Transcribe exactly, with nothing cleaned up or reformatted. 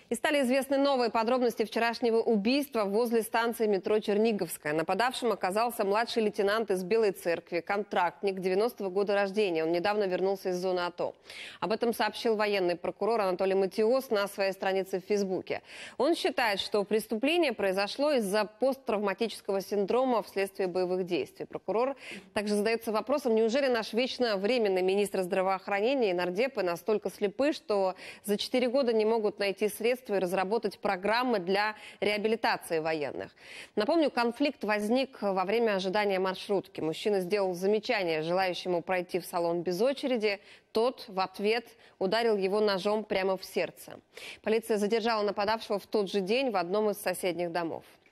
И стали известны новые подробности вчерашнего убийства возле станции метро Черниговская. Нападавшим оказался младший лейтенант из Белой Церкви, контрактник девяностого года рождения. Он недавно вернулся из зоны АТО. Об этом сообщил военный прокурор Анатолий Матиос на своей странице в Фейсбуке. Он считает, что преступление произошло из-за посттравматического синдрома вследствие боевых действий. Прокурор также задается вопросом, неужели наш вечно временный министр здравоохранения и нардепы настолько слепы, что за четыре года не могут найти средства и разработать программы для реабилитации военных. Напомню, конфликт возник во время ожидания маршрутки. Мужчина сделал замечание желающему пройти в салон без очереди. Тот в ответ ударил его ножом прямо в сердце. Полиция задержала нападавшего в тот же день в одном из соседних домов.